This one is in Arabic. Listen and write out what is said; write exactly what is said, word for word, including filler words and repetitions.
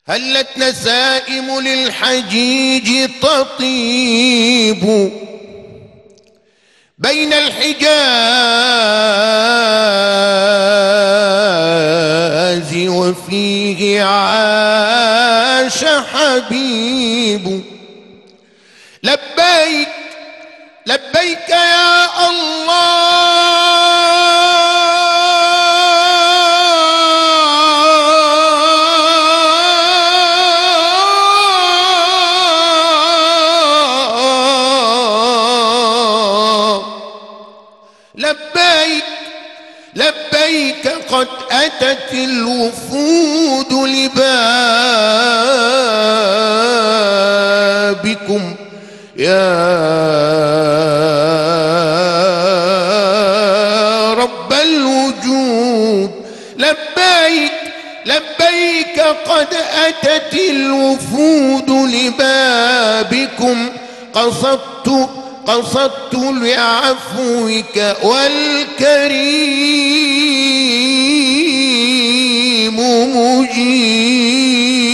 هلت نسائم للحجيج تطيب بين الحجاز وفيه عاش حبيب. لبيك لبيك يا الله لبيك لبيك قد أتت الوفود لبابكم يا رب الوجود. لبيك لبيك قد أتت الوفود لبابكم قصدت قصدت لعفوك والكريم مجيب.